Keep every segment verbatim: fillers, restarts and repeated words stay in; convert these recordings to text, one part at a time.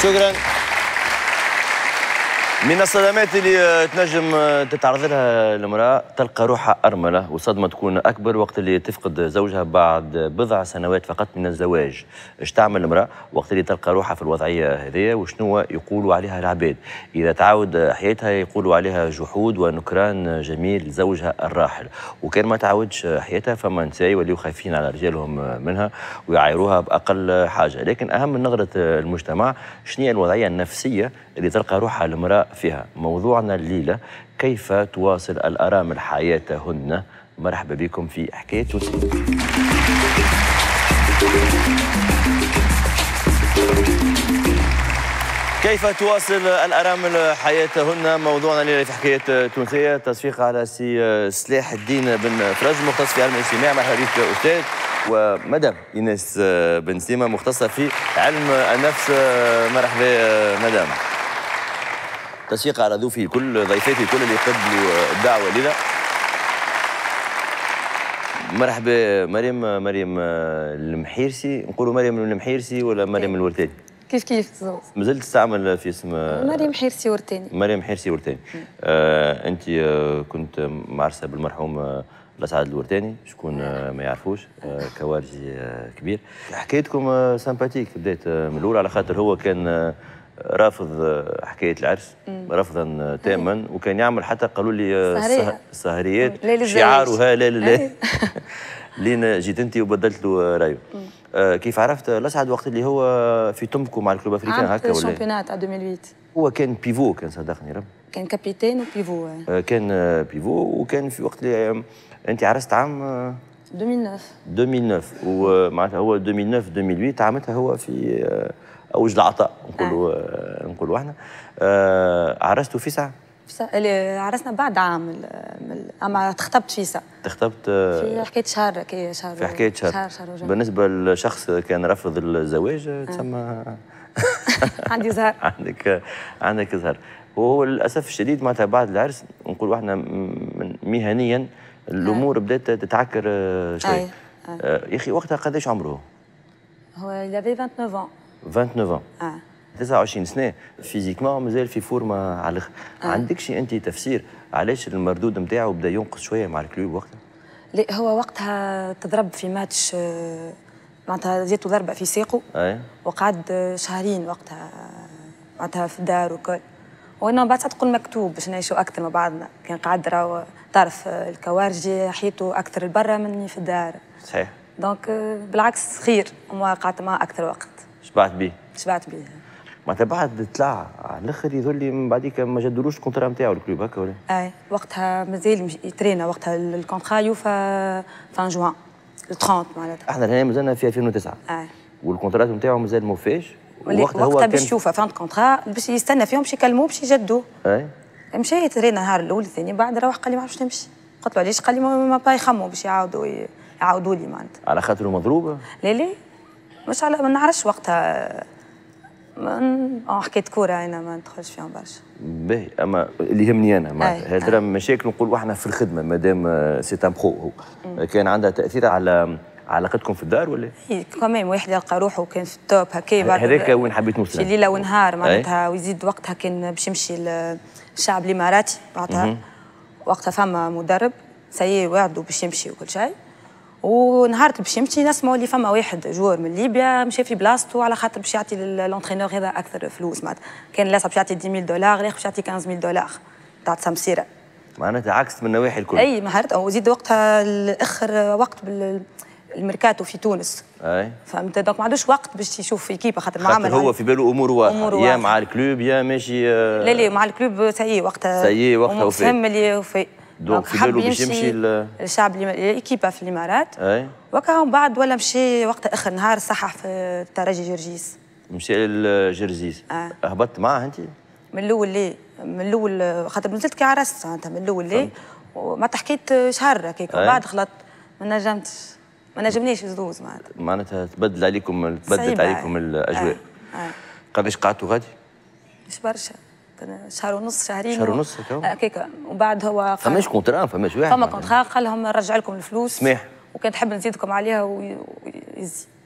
شكرا. من الصدمات اللي تنجم تتعرض لها المرأة تلقى روحها أرملة، والصدمة تكون أكبر وقت اللي تفقد زوجها بعد بضع سنوات فقط من الزواج. اش تعمل المرأة وقت اللي تلقى روحها في الوضعية هذه، وشنو يقولوا عليها العباد؟ إذا تعاود حياتها يقولوا عليها جحود ونكران جميل زوجها الراحل، وكان ما تعاودش حياتها فما نساء يوليو خايفين على رجالهم منها ويعايروها بأقل حاجة. لكن أهم من نظرة المجتمع شنو هي الوضعية النفسية اللي تلقى روحها المرأة فيها؟ موضوعنا الليلة كيف تواصل الأرامل حياتهن. مرحبا بكم في حكاية تونسية. كيف تواصل الأرامل حياتهن، موضوعنا الليلة في حكاية تونسية. تصفيق على سي سلاح الدين بن فرج مختص في علم الاجتماع. مرحبا بك أستاذ. ومدام إيناس بن سيمة مختصة في علم النفس. مرحبا مدام. تصفيق على ضيوفي الكل، ضيفاتي الكل اللي قبلوا الدعوة الليلة. مرحبا مريم. مريم المحيرسي، نقولوا مريم المحيرسي ولا مريم الورتاني؟ كيف كيف زوز. مازلت تستعمل في اسم مريم حيرسي ورتاني. مريم حيرسي ورتاني. آه انت آه كنت معرسه بالمرحوم آه الاسعد الورتاني، شكون آه ما يعرفوش، آه كوارجي آه كبير. حكايتكم آه سامباتيك، بدات آه من الاول على خاطر هو كان آه رافض آه حكايه العرس، رفضا تاما، وكان يعمل حتى قالوا لي آه السهريات شعارها لا لا لا. لين جيت انت وبدلت له رايه. آه كيف عرفت الاسعد وقت اللي هو في تمكم مع الكلوب افريكان هكا ولا؟ الشامبيونات ألفين وثمانية. هو كان بيفو، كان صدقني رب. كان كابيتان وبيفو. آه كان آه بيفو، وكان في وقت اللي آه انت عرست عام آه ألفين وتسعة. ألفين وتسعة، ومعناتها هو ألفين وثمانية ألفين وثمانية عامتها هو في آه اوج العطاء نقولوا آه. آه نقولوا احنا. آه عرستوا في ساعه؟ اللي عرسنا بعد عام، اما تخطبت في ساعه. تخطبت في حكايه شهر كي شهر في حكايه شهر, شهر, شهر بالنسبه لشخص كان رفض الزواج تسمى عندي زهر. عندك عندك زهر. وهو للاسف الشديد معناتها بعد العرس نقولوا احنا مهنيا الامور بدات تتعكر شوي. يا اخي وقتها قداش عمره؟ هو يافي تسعة وعشرين عام. تسعة وعشرين اه تسعة وعشرين سنه، فيزيكمون مازال في فورمه على الاخر. آه. عندكش انت تفسير علاش المردود نتاعو بدا ينقص شويه مع الكلوب وقتها؟ لا هو وقتها تضرب في ماتش معناتها جاتو ضربه في ساقه. اي. وقعد شهرين وقتها معناتها في الدار وكل. وانا بعد تقول مكتوب باش نعيشوا اكثر مع بعضنا، كان قاعد راهو تعرف الكوارجي حياته اكثر لبرا مني في الدار. صحيح. دونك بالعكس خير، وما قعدت معاه اكثر وقت. شبعت بيه؟ شبعت بيه. معناتها بعد طلع على الاخر يظل لي من بعديك ما جدولوش الكونترا نتاعو الكلوب هكا ولا؟ اي وقتها مازال يترينا، وقتها الكونترا يوفى فان جوان ثلاثين معناتها. احنا الهنا مازلنا في ألفين وتسعة. اي والكونترات نتاعو مازال ما وفاش. وقتها وقتها باش يشوفها فان كونترا باش يستنى فيهم باش يكلموه باش يجدوه. اي مشى يترينا النهار الاول الثاني، بعد روح قال لي ما عرفتش نمشي. قلت له علاش؟ قال لي ما با يخموا باش يعاودوا يعاودوا لي معناتها. على خاطر مضروبه؟ لا لا مش على ما نعرفش وقتها. اه حكيت كوره انا ما ندخلش فيهم برشا. باهي، اما اللي يهمني انا معناتها هذا مشاكل نقولوا احنا في الخدمه مادام سي ان برو هو. مم. كان عندها تاثير على علاقتكم في الدار ولا؟ اي كمان واحد يلقى روحه وكان في التوب هكا. هذاك وين حبيت نوصل؟ في ليله ونهار معناتها. ويزيد وقتها كان باش يمشي الشعب الاماراتي معناتها. وقتها فما مدرب سي وعدوا باش يمشي وكل شيء. ونهار باش يمشي نسمعوا اللي فما واحد جوار من ليبيا مشى في بلاصتو على خاطر باش يعطي لونترينور هذا اكثر فلوس معناتها. كان لازم باش يعطي عشرة آلاف دولار، غير باش يعطي خمسة آلاف دولار تاع سمسيره. معناتها عكس من النواحي الكل. اي مهارت. وزيد وقتها الاخر وقت بالميركاتو في تونس. اي فهمت. دونك ما عندوش وقت باش يشوف ايكيب خاطر ما عمل. هو في باله امور واضحه، يا مع الكلوب يا ماشي. آه لا لا مع الكلوب سي وقتها. سي وقتها وفي. فهم اللي وفي. دونك في باله باش يمشي الشعب الايكيبا في الامارات. اي وكا من بعد ولا مشي وقتها اخر نهار صحح في الترجي جرجيس. مشى لجرجيس. آه. هبطت معاه انت؟ من الاول ليه، من الاول خاطر نزلت كي عرست معناتها من الاول ليه. وما حكيت شهر هكاك وبعد خلطت ما نجمتش ما نجمنيش زوز معناتها. معناتها تبدل عليكم تبدلت عليكم الاجواء. آه. آه. قداش قعدتوا غادي؟ مش برشا، شهر ونص شهرين. شهر ونص هكاك. وبعد هو فماش كونترا فماش واحد. فما كونترا قال لهم نرجع لكم الفلوس. سماح. وكان تحب نزيدكم عليها ويزي.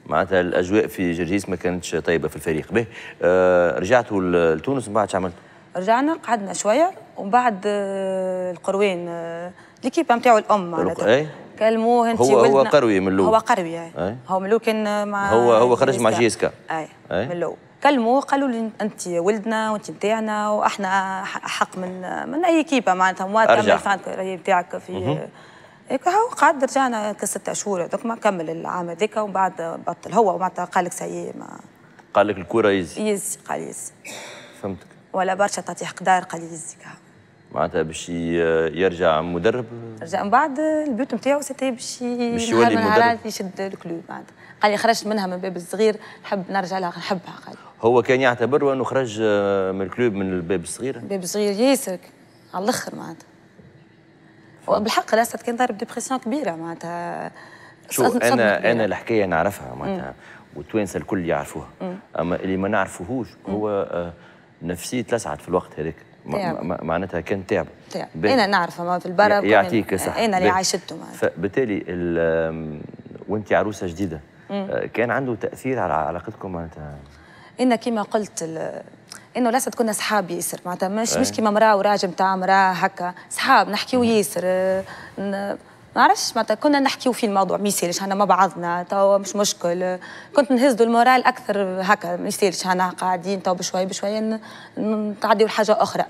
معناتها الاجواء في جرجيس ما كانتش طيبه في الفريق. به آه رجعتوا لتونس من بعد شو عملتوا؟ رجعنا قعدنا شويه ومن بعد آه القروين آه ليكيب نتاعو الام معناتها كلموه انت هو هو قروي من الاول. هو قروي اي هو من الاول كان مع هو هو خرج مع جيسكا اي من الاول. كلموه قالوا لي انت ولدنا وانت نتاعنا واحنا احق من من اي كيبه معناتها ما تكمل فانك نتاعك في هيك. هو قعد رجعنا كست شهور هذوك ما كمل العام هذاك ومن بعد بطل هو معناتها قال لك سي ما قال لك الكره يزي يزي قال يزي فهمتك. ولا برشا تطيح قدار قال يزي معناتها باش يرجع مدرب. رجع من بعد البيوت نتاعو سيتي باش باش يولي مدرب يشد الكلوب معناتها. قال لي خرجت منها من باب الصغير نحب نرجع لها نحبها. قال هو كان يعتبر انه خرج من الكلوب من الباب الصغير. الباب الصغير ياسر على الاخر معناتها. وبالحق الاسد كان ضارب ديبرسيون كبيره معناتها. شو انا كبيرة. انا الحكايه نعرفها معناتها والتوانسه الكل يعرفوها. مم. اما اللي ما نعرفوهوش هو نفسية لسعد في الوقت هذاك معناتها كان تعب. تعب انا نعرفها ما في البرا يعطيك صحه انا اللي عايشته معناتها. فبالتالي وانت عروسه جديده كان عنده تاثير على علاقتكم معناتها؟ انا كيما قلت انه لسه كنا صحاب ياسر معناتها مش مش كيما مراه وراجل نتاع مراه هكا صحاب نحكيو ياسر ما نعرفش معناتها كنا نحكيو في الموضوع ما يسالش احنا مع بعضنا تو مش مشكل. كنت نهزوا المورال اكثر هكا ما يسالش احنا قاعدين تو بشوي بشوي نتعديو لحاجه اخرى.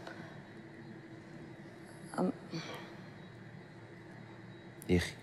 يا اخي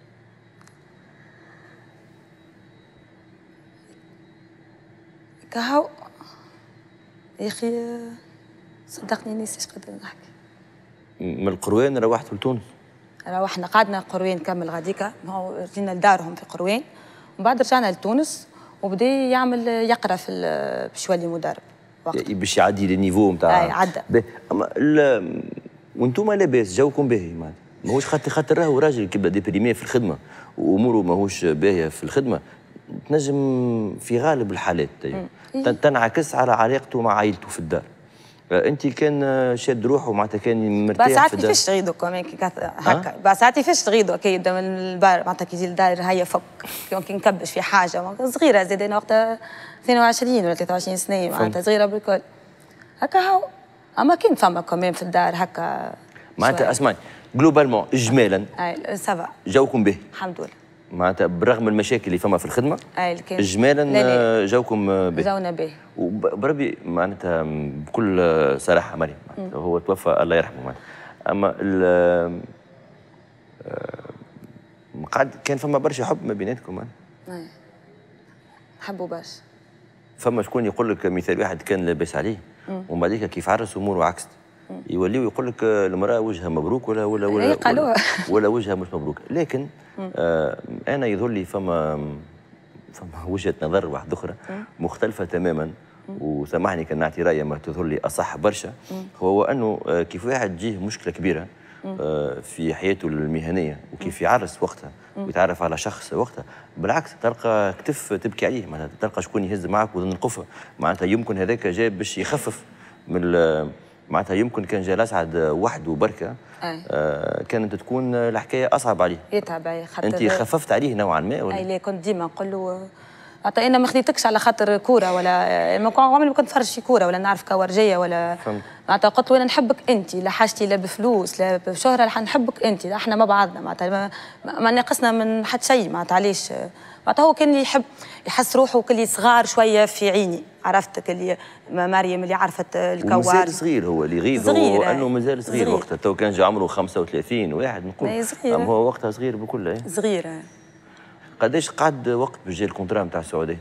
كهو يا اخي صدقني نسيت ايش قدر نحكي. من القروين روحتوا لتونس؟ روحنا قعدنا قروين كمل غاديكا هو جينا لدارهم في قروين ومن بعد رجعنا لتونس وبدا يعمل يقرا في باش يولي مدرب باش يعدي للنيفو نتاع. اي عدى. اما وانتم لاباس جوكم باهي معناتها ماهوش خاطر خاطر راهو راجل كيبدا ديبريمي في الخدمه واموره ماهوش باهيه في الخدمه تنجم في غالب الحالات تنعكس على علاقته مع عائلته في الدار. انت كان شاد روحه معناتها كان مرتاح في الدار. ساعات كيفاش تغيدوا كمان هكا ساعات كيفاش تغيدوا اكيد من البار معناتها كي يجي للدار هيا فك كي نكبش في حاجه صغيره زاد انا وقتها اثنين وعشرين ولا ثلاثة وعشرين سنه معناتها صغيره بالكل هكا هو. اما كان فما كمان في الدار هكا معناتها اسمعي جلوبالمون اجمالا اي سافا جوكم به الحمد لله معناتها برغم المشاكل اللي فما في الخدمه اي اجمالا جوكم به. جونا به وبربي معناتها بكل صراحه مريم هو توفى الله يرحمه معناتها. اما ال قعد كان فما برشا حب ما بيناتكم. اي نحبوا برشا. فما شكون يقول لك مثال واحد كان لاباس عليه ومن بعديك كيف عرس اموره عكست يوليو يقول لك المراه وجهها مبروك ولا ولا ولا ولا, ولا وجهها مش مبروك. لكن آه انا يظهر لي فما فما وجهه نظر واحده اخرى مختلفه تماما وسامحني كان نعطي رايي ما تظهر لي اصح برشا. هو انه آه كيف واحد تجيه مشكله كبيره آه في حياته المهنيه وكيف يعرس وقتها ويتعرف على شخص وقتها بالعكس تلقى كتف تبكي عليه معناتها تلقى شكون يهز معك وذن القفه معناتها يمكن هذاك جاي باش يخفف من معناتها يمكن كان جا لسعد وحده بركه آه كانت تكون الحكايه اصعب عليه. يتعب عليه خاطر انت خففت عليه نوعا ما ولا؟ اي لا كنت ديما نقول له معناتها انا ما خديتكش على خاطر كوره ولا ما عمري ما كنت نتفرج في كوره ولا نعرف كورجيه ولا معناتها قلت له انا نحبك انت لا حاجتي لا بفلوس لا بشهره رح نحبك انت احنا مع بعضنا معناتها ما, ما ناقصنا من حد شيء معناتها علاش معناتها هو كان يحب يحس روحه كلي صغار شويه في عيني عرفت كلي مريم اللي عرفت الكوار مازال صغير هو اللي يغيظ هو انه مازال صغير, صغير. وقتها تو كان جا عمره خمسة وثلاثين واحد نقول اما هو وقتها صغير بكل صغير. قداش قعد وقت باش جا الكونترا نتاع السعوديه؟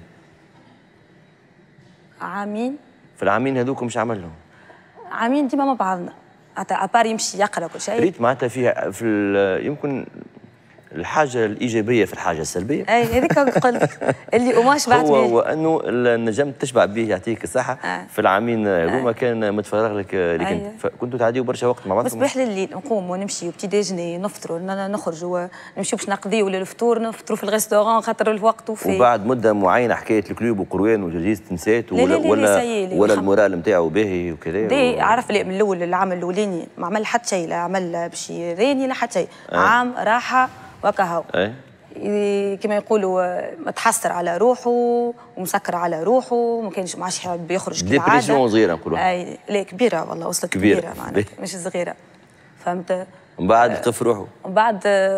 عامين. في العامين هذوك مش عمل لهم؟ عامين ديما مع بعضنا حتى ابار يمشي يقرا كل شيء. ريت معناتها فيها في يمكن الحاجه الايجابيه في الحاجه السلبيه. اي هذيك قلت اللي قماش بعد هو هو انه النجم تشبع به يعطيك الصحه. آه. في العامين هذوما كان متفرغ لك لك انت فكنتوا تعديوا برشا وقت مع بعضكم. مصباح لليل نقوم ونمشي وبتي ديجني نفطروا نخرجوا نمشيو باش نقضيو للفطور نفطروا في الريستورون خاطر الوقت وفي وبعد مده معينه حكايه الكلوب وقروان وجرجيس تنسات ولا ولا ولا المورال نتاعو باهي وكذا. دي عرف من الاول العام الاولاني ما عمل حتى شيء لا عمل باش يراني لا حتى شيء. آه. عام راحه وكهو. اي كما يقولوا متحسر على روحه ومسكر على روحه، ما كانش ما عادش يحب يخرج كالعاده. ديبريسيون صغيره نقولوا. اي لا كبيره والله، وصلت كبيره, كبيرة معناتها مش صغيره، فهمت. ومن بعد لقف روحه. ومن بعد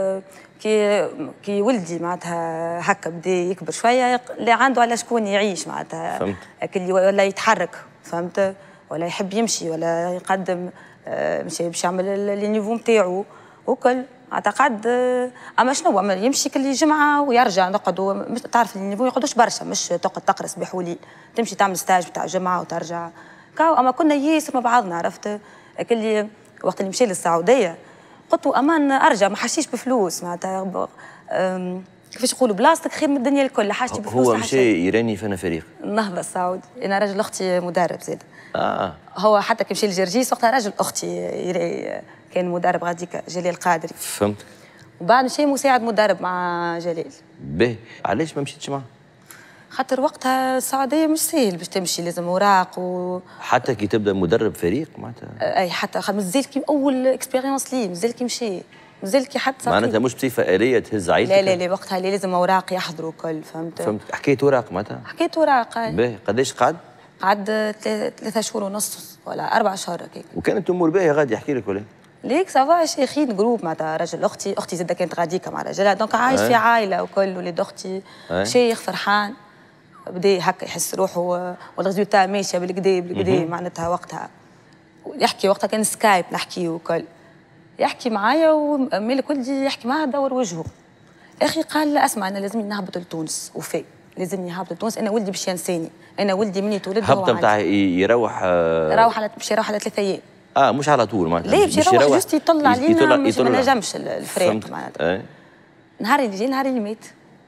كي كي ولدي معناتها هكا بدا يكبر شويه، لا عنده على شكون يعيش معناتها، فهمت. اللي ولا يتحرك فهمت، ولا يحب يمشي ولا يقدم مشي باش يعمل النيفو نتاعو وكل اعتقد. اما شنو يمشي كل جمعه ويرجع نقعدوا، تعرف النيفو ما يقعدوش برشا، مش تقعد تقرص بحولي، تمشي تعمل ستاج بتاع جمعه وترجع كاو. اما كنا ياسر مع بعضنا عرفت، كل وقت اللي مشي للسعوديه قلت له امان ارجع ما حشيش بفلوس معناتها، كيفاش يقولوا بلاصتك خير من الدنيا الكل، حاجتي بفلوس. هو مشى ايراني فانا فريق النهضه السعودي، انا راجل اختي مدرب زاد. اه هو حتى كي مشى للجرجيس وقتها راجل اختي كان مدرب غاديكا جلال القادري. فهمت. وبعد مشى مساعد مدرب مع جلال. باهي، علاش ما مشيتش معاه؟ خاطر وقتها السعوديه مش سهل باش تمشي، لازم اوراق و حتى كي تبدا مدرب فريق معناتها. اي حتى مازال كي اول اكسبيريونس لي، مازال كي مشى، مازال كي حتى معناتها مش بصفه آلية تهز عيلتك. لا لا لا وقتها لازم اوراق يحضروا الكل فهمت. فهمت. حكيت اوراق معناتها؟ حكيت اوراق. باهي، قداش قعد؟ قعد ثلاثة شهور ونص ولا أربع شهور هكاك. وكانت امور باهيه غادي يحكي لك ولا؟ ليك سافا شيخين جروب معناتها، راجل اختي اختي زادة كانت غاديكا مع راجلها، دونك عايش في عائله وكل، ولاد اختي شيخ فرحان، بدا هكا يحس روحه والريزولتا ماشيه بالكدا بالكدا معناتها. وقتها يحكي، وقتها كان سكايب نحكي وكل، يحكي معايا ومالك ولدي يحكي معاه دور وجهه. اخي قال لا اسمع انا لازمني نهبط لتونس، وفي لازمني نهبط لتونس، انا ولدي باش ينساني، انا ولدي مني تولد هو هبطه نتاع يروح آه يروح على باش يروح على ثلاثة ايام. اه مش على طول معناتها. ليه باش يروح جوست يطلع علينا، مش ما نجمش الفريق معناتها. آه. نهار اللي جي نهار اللي مات.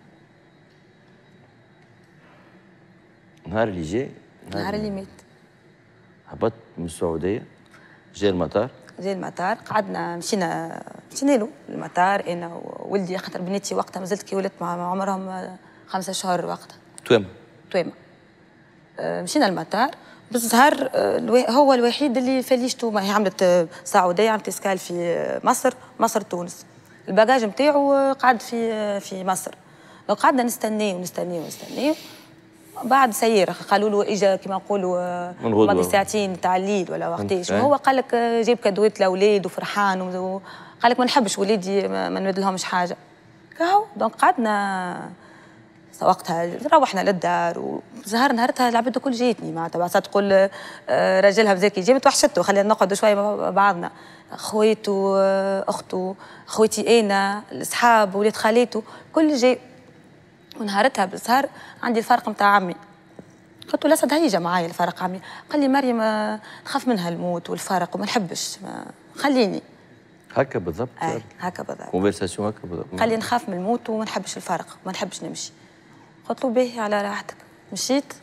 نهار اللي جاي نهار اللي مات هبط من السعوديه، جا المطار جا المطار، قعدنا مشينا مشينا له المطار انا وولدي، خاطر بناتي وقتها مازلت كي ولدت مع عمرهم خمسة شهور وقتها. تويما تويما. آه مشينا المطار بالزهر، آه هو الوحيد اللي فليشته، ما هي عملت سعوديه، عملت اسكال في مصر مصر تونس، الباجاج نتاعو قعد في في مصر، دونك قعدنا نستنيه ونستنيه ونستنيه. بعد سيارة قالوا له اجا كما نقولوا ماضي ساعتين تاع الليل ولا وقتاش، وهو قال لك جايب كادوات لاولاد وفرحان، وقال لك ما نحبش ولادي ما نمد لهمش حاجه كاو. دونك قعدنا وقتها روحنا للدار، وزهر نهارتها العباد الكل جاتني معناتها، بعد تقول راجلها بزاكي جابت وحشته، خلينا نقعدوا شويه مع بعضنا، خويته اخته خويتي انا الاصحاب ولاد خالته كل جاي. ونهارتها بالسهر عندي الفرق نتاع عمي، قلت له الاسد هيجا معايا الفرق عمي، قال لي مريم نخاف منها الموت والفرق وما نحبش، خليني هكا بالضبط. اي هكا بالضبط كونفرساسيون هكا بالضبط. قال لي نخاف من الموت وما نحبش الفرق وما نحبش نمشي. قلت له باهي على راحتك. مشيت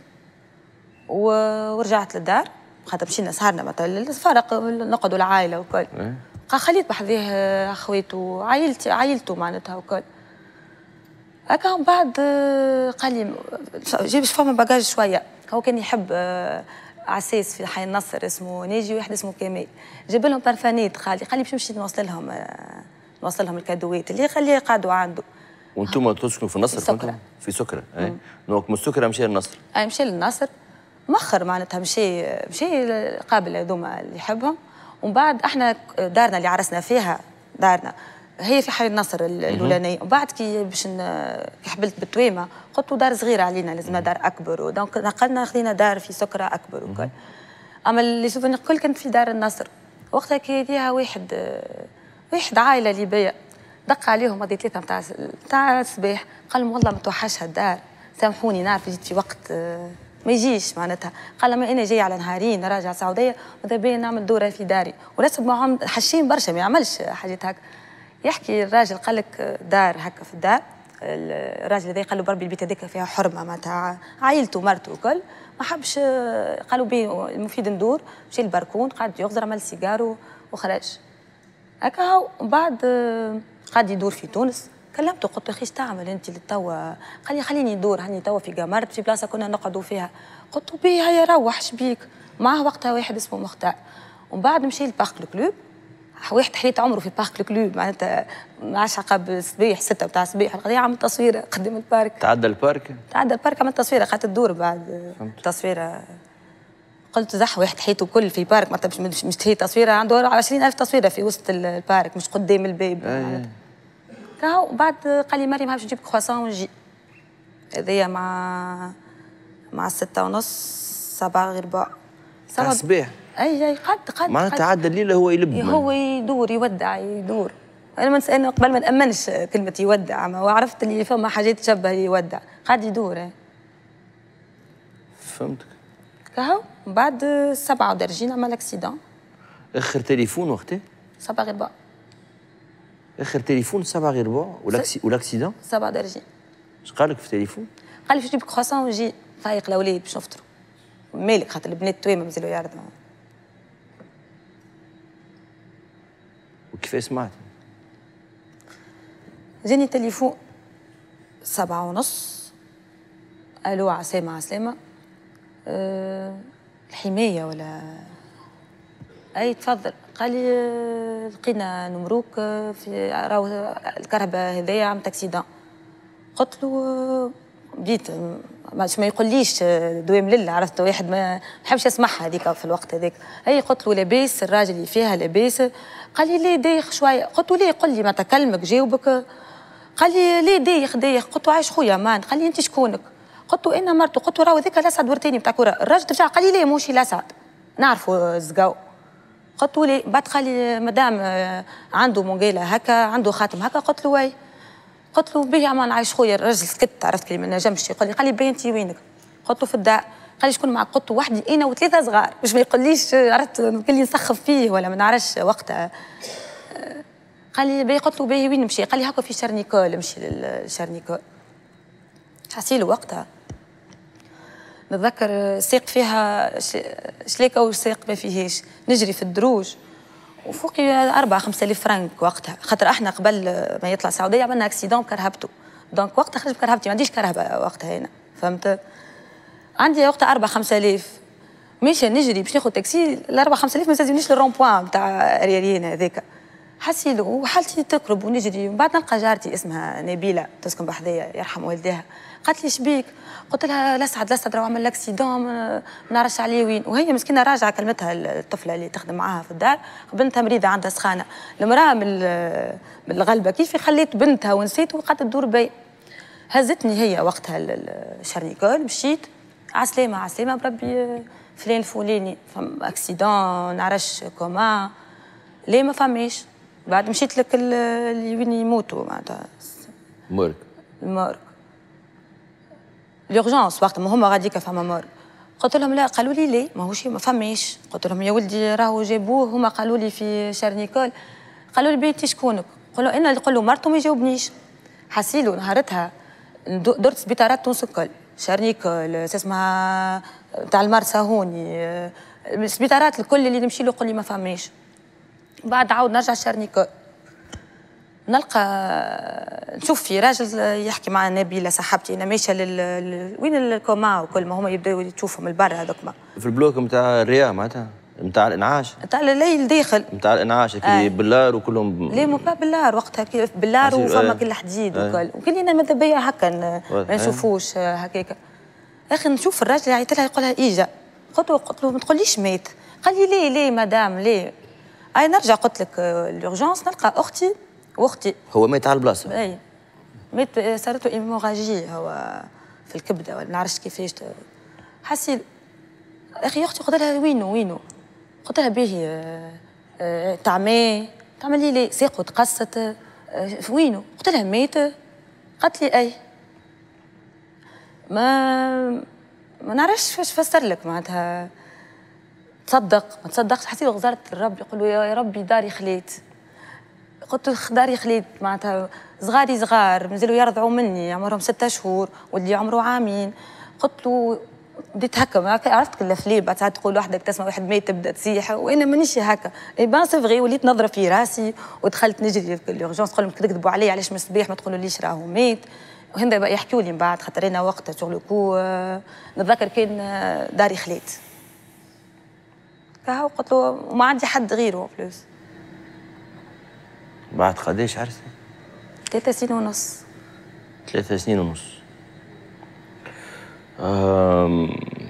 ورجعت للدار، خاطر مشينا سهرنا مثلا الفرق نقعدوا العائله وكل. قال خليت بحذاه خويته عائلتي عائلته معناتها وكل. هكا من بعد قال لي جيب فما باجاج شويه، هو كان يحب عساس في حي النصر اسمه ناجي وواحد اسمه كمال، جاب لهم بارفانيت، قال لي قال لي باش نمشي نوصل لهم نوصل لهم الكادوات اللي خليه يقعدوا عنده. وانتم تسكنوا في النصر؟ في سكرة. في سكرة اي. دونك من سكرة مشى للنصر. اي مشى للنصر مخر معناتها، مشى مشى قابل هذوما اللي يحبهم. ومن بعد احنا دارنا اللي عرسنا فيها دارنا هي في حي النصر الاولانيه، ومن بعد كي باش كي حبلت بالتويمه قلت له دار صغيره علينا لازمها دار اكبر، ودونك نقلنا خذينا دار في سكره اكبر وكل. اما اللي سوفوني الكل كانت في دار النصر. وقتها كي فيها واحد واحد عائله ليبيه دق عليهم هذه ثلاثه نتاع نتاع الصباح، قال لهم والله متوحشها الدار، سامحوني نعرف جيت في وقت ما يجيش معناتها. قال لما انا جاي على نهارين راجع السعوديه ماذا بيا نعمل دوره في داري، ورسب معهم حشين برشا ما يعملش حاجات هكا. يحكي الراجل قال لك دار هكا في الدار، الراجل هذا قال له بربي البيت هذاك فيها حرمه معناتها عائلته ومرته وكل، ما حبش. قالوا بيه المفيد ندور، مشي للبركون قعد يغزر عمل سيجارو وخرج هكا. ومن بعد قعد يدور في تونس، كلمته قلت له اخي ايش تعمل انت للتوا؟ قال لي خليني ندور هاني توا في قمرت في بلاصه كنا نقعدوا فيها. قلت له بيه هيا روح شبيك. معاه وقتها واحد اسمه مختار. ومن بعد مشي لبارك الكلوب واحد حيت عمره في بارك الكلوب معناتها ما عادش عقب الصباح ستة بتاع الصباح القضية عمل تصويرة قدام البارك. تعدى البارك؟ تعدى البارك عمل تصويرة خاطر تدور بعد تصويرة. قلت زح واحد حيته كل في بارك معناتها مش مش هي تصويرة عنده عشرين ألف تصويرة في وسط البارك مش قدام الباب معناتها. كاو بعد قال لي مريم هاش نجيب كرواسون ونجي. هذايا مع مع الستة ونص سبعة غير ربع. تاع الصباح؟ اي اي قد قد معناتها تعدى الليله هو يلب هو يدور يودع يدور. انا ما انا قبل ما نامنش كلمه يودع ما وعرفت اللي فما حاجات تشبه يودع قاعد يدور. فهمتك. كهو بعد سبعة ودرجين عمل اكسيدون. اخر تليفون وقتها؟ سبعة غير ربع. اخر تليفون سبعة غير ربع والاكسيدون؟ سبعة درجين. اش قال لك في التليفون؟ قال لي باش نجيب كرواسون ونجي فايق الاولاد باش نفطروا. مالك خاطر البنات تويما مازالوا يعرضوا. وكيفاش سمعت؟ جاني تليفون سبعة ونص. الو عسلامة عسلامة. أه الحماية ولا اي تفضل. قال لي أه لقينا نمروك في راهو الكهرباء هذايا عملت اكسيدون. قلت له أه بديت باش ما يقوليش دوام لله عرفت واحد ما نحبش يسمعها هذيك في الوقت هذاك. اي قلت له لاباس الراجل اللي فيها لاباس. قال لي ليه دايخ شويه. قلت له ليه قل لي ما تكلمك جاوبك. قال لي ليه دايخ دايخ. قلت له عايش خويا مان. قال لي انت شكونك. قلت له انا مرته. قلت له راهو ذاك الاسعد ورتيني بتاع كره. الراجل ترجع قال لي ليه موشي الاسعد نعرفوا الزقاو. قلت له ليه بعد قال لي مدام عنده مونجيلا هكا عنده خاتم هكا. قلت له وي. قلت له به امان عايش خويا. الراجل سكت عرفت لي ما نجمش يقول لي. قال لي باهي انت وينك. قلت له في الدار. قال لي شكون معك. قلت له وحدي انا وثلاثه صغار باش ما يقوليش عرفت كل لي نسخف فيه ولا ما نعرفش وقتها. قال لي باهي. قلت له باهي وين نمشي. قال لي هكا في شارنيكول نمشي للشارنيكول. حسيلو وقتها نتذكر ساق فيها شليكه وساق ما فيهاش. نجري في الدروج وفوقي أربعة خمسة آلاف فرنك وقتها خاطر احنا قبل ما يطلع السعوديه عملنا اكسيدون بكرهبته. دونك وقتها خرجت بكرهبتي ما عنديش كرهبه وقتها هنا فهمت. عندي وقتها أربعة خمسة آلاف ماشيه نجري باش ناخذ تاكسي. ال أربعة خمسة آلاف ما يزيدونيش للرون بوان نتاع رياليين هذاك. حسيلو وحالتي تقرب ونجري ومن بعد نلقى جارتي اسمها نبيله تسكن بحذايا يرحم والديها. قالت لي شبيك. قلت لها لسعد لسعد راه عمل اكسيدون ما نعرفش عليه وين. وهي مسكينه راجعه كلمتها الطفله اللي تخدم معاها في الدار بنتها مريضه عندها سخانه. المراه من من الغلبه كيف خليت بنتها ونسيت وقعدت تدور بي. هزتني هي وقتها الشارنيكول مشيت عسلامه عسلامه بربي فلان الفلاني فم اكسيدون نعرفش كوما ليه ما فماش. بعد مشيت لك اللي وين يموتوا معناتها مورك المورك لورجونس وقت ما هما غاديكا فما مورك. قلت لهم لا. قالوا لي ليه ماهوش ما فماش. قلت لهم يا ولدي راهو جابوه هما قالوا لي في شارنيكول. قالوا لي بنتي شكونك. قالوا انا اللي نقول له مرته ما يجاوبنيش. حسيلو نهارتها درت سبيطارات تونس الكل شارنيكول اسمها تاع المرسى هوني السبيطارات الكل اللي نمشي له يقول لي ما فماش. بعد عاود نرجع شارنيكول نلقى نشوف في راجل يحكي مع نبيله صاحبتي انا ماشيه لل وين الكوما وكل ما هما يبداو يشوفوا من البر هذوك في البلوك نتاع الرياض معناتها نتاع الانعاش نتاع الليل داخل نتاع الانعاش كي بلار وكلهم لا مو با بلار وقتها كيف بلار وفما كل حديد وكل وكل انا ماذا بيا هكا ما نشوفوش هكاك. اخي نشوف الراجل يعيط لها يقول لها اجا. قلت له قلت له ما تقوليش مات. قال لي ليه ليه مدام ليه. اي نرجع قلت لك اليورجونس نلقى اختي واختي. هو مات على البلاصه. اي مات صارت له ايموراجي هو في الكبده ولا نعرفش كيفاش. حسيل اخي اختي قلت لها وينو وينو. قلت لها باهي تعمي تعمل لي ليه ساقه تقصت في وينو. قلت لها مات. قالت لي اي ما ما نعرفش فاش فسر لك معناتها تصدق ما تصدقش. حسيت غزرت الرب يقول له يا ربي داري خليت. قلت له داري خليت معناتها صغاري صغار مازالوا يرضعوا مني عمرهم ستة شهور واللي عمره عامين. قلت له بديت هكا عرفت كل الافلام بعد ساعات تقول وحدك تسمع واحد ميت تبدا تصيح وانا مانيش هكا. اي بان سي فغي وليت نضرب في راسي ودخلت نجري في اليورجونس نقول لهم تكذبوا علي علاش من الصباح ما تقولوا ليش راهو مات. وهنا بقى يحكوا لي من بعد خاطر انا وقتها شغل كو نتذكر كان داري خليت كهو. قلت له وما عندي حد غيره بلوس. بعد قداش عرسي؟ ثلاثة سنين ونص. ثلاثة سنين ونص. أم...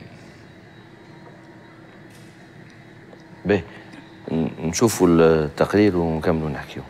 باهي نشوفوا التقرير ونكملوا نحكيو.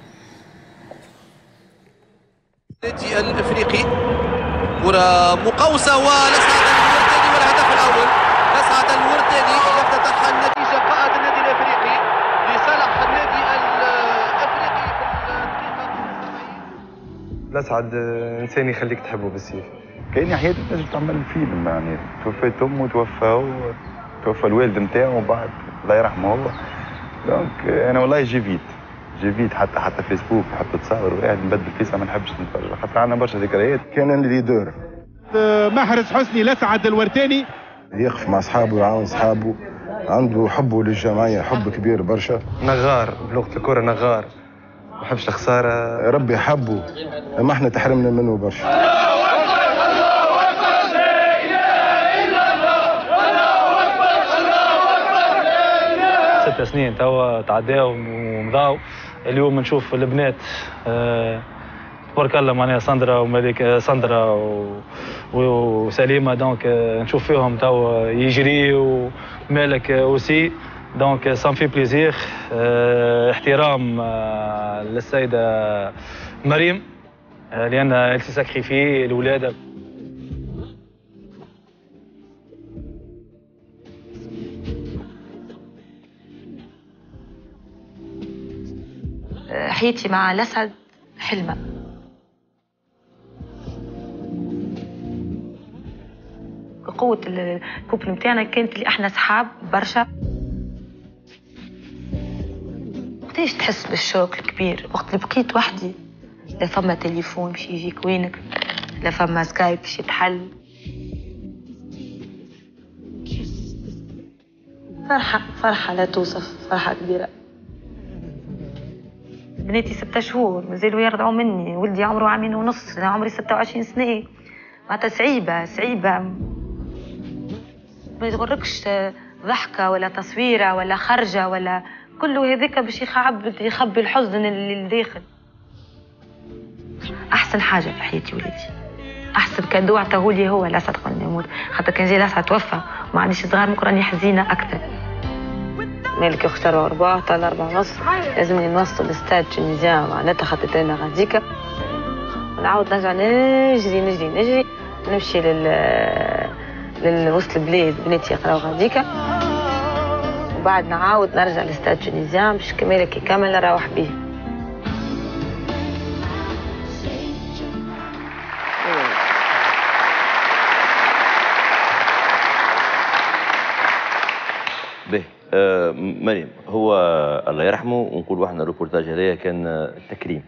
النادي الافريقي كرة مقوسة ولسعد الورداني والهدف الأول. لسعد الورداني يفتتح النتيجة قائد النادي الافريقي لصالح النادي الافريقي في الدقيقة. لسعد انسان يخليك تحبه بالسيف. كاين حياته تنجم تعمل فيلم يعني توفيت امه توفى توفى الوالد نتاعو وبعد الله يرحمه هو. دونك انا والله جي فيت جي فيت حتى حتى فيسبوك نحط تصاور وقاعد نبدل فيسا ما نحبش نتفرج خاطر عندنا برشا ذكريات. كان الليدر محرز حسني لسعد الورداني يقف مع اصحابه ويعاون اصحابه عنده حبه للجمعيه حب كبير برشا. نغار بلغه الكره نغار ما يحبش الخساره. ربي حبه اما احنا تحرمنا منه برشا. ست سنين توا تعداو ومضاو. اليوم نشوف البنات أه تبارك الله معناها ساندرا وملك ساندرا وسليمه دونك نشوف فيهم توا يجري ومالك اوسي دونك سان في بليزير. أه احترام أه للسيده مريم أه لان elle s'est sacrifiée الولاده. حياتي مع لسعد حلمة. قوة الكوبل متاعنا كانت اللي احنا صحاب برشا. وقتاش تحس بالشوق الكبير وقت اللي بقيت وحدي، لا فما تليفون باش يجيك وينك، لا فما سكايب باش يتحل. فرحة فرحة لا توصف، فرحة كبيرة. بناتي ستة شهور مازالوا يرضعوا مني، ولدي عمره عامين ونص، انا عمري ستة وعشرين سنة. معناتها صعيبة صعيبة، ما يغركش ضحكة ولا تصويرة ولا خرجة ولا كله هذاك باش يخبي يخبي الحزن اللي داخل. أحسن حاجة في حياتي ولدي، أحسن كادو عطاهولي هو لسعد قبل ما يموت، خاطر كان جاي لسعد توفى وما عنديش صغار ممكن راني حزينة أكثر. مالك يختاروا أربعة طال أربعة ونص، لازمني نوصل لاستاد تونيزيان معناتها خطيت أنا غاديكا ونعاود نرجع نجري نجري نجري نمشي لل للوسط البلاد بناتي يقراو غاديكا وبعد نعاود نرجع لاستاد تونيزيان باش كمالك يكمل نروح بيه. باهي آه مريم، هو الله يرحمه ونقولوا احنا الروبورتاج هذايا كان تكريم